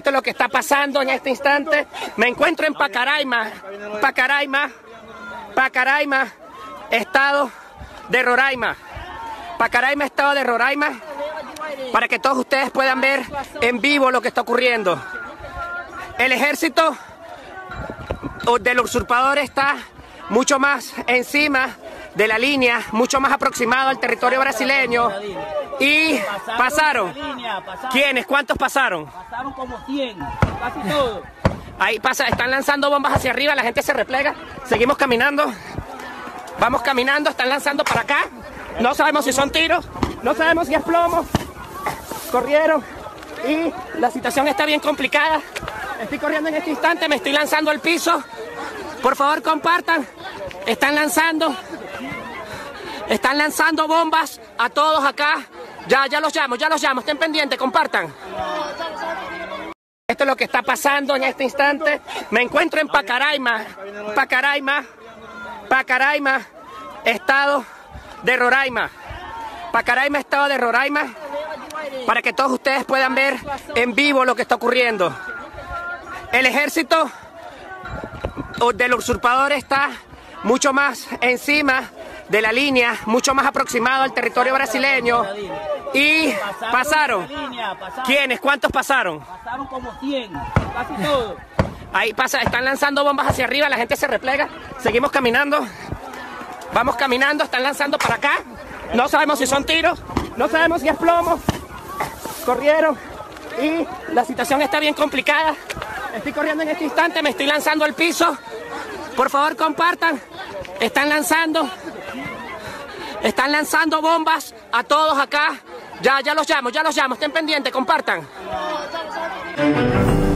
Esto es lo que está pasando en este instante. Me encuentro en Pacaraima, estado de Roraima. Pacaraima, estado de Roraima, para que todos ustedes puedan ver en vivo lo que está ocurriendo. El ejército del usurpador está mucho más encima de la línea, mucho más aproximado al territorio brasileño. Y pasaron. ¿Quiénes? ¿Cuántos pasaron? Pasaron como 100, casi todos. Ahí pasa, están lanzando bombas hacia arriba, la gente se replega. Seguimos caminando. Vamos caminando, están lanzando para acá. No sabemos si son tiros, no sabemos si es plomo. Corrieron y la situación está bien complicada. Estoy corriendo en este instante, me estoy lanzando al piso. Por favor, compartan. Están lanzando bombas a todos acá. Ya los llamo, estén pendientes, compartan. Esto es lo que está pasando en este instante. Me encuentro en Pacaraima, estado de Roraima. Pacaraima, estado de Roraima, para que todos ustedes puedan ver en vivo lo que está ocurriendo. El ejército del usurpador está mucho más encima de la línea, mucho más aproximado al territorio brasileño. Y pasaron. ¿Quiénes? ¿Cuántos pasaron? Pasaron como 100, casi todos. Ahí pasa, están lanzando bombas hacia arriba, la gente se replega. Seguimos caminando. Vamos caminando, están lanzando para acá. No sabemos si son tiros, no sabemos si es plomo. Corrieron y la situación está bien complicada. Estoy corriendo en este instante, me estoy lanzando al piso. Por favor, compartan. Están lanzando bombas a todos acá. Ya los llamo, estén pendientes, compartan.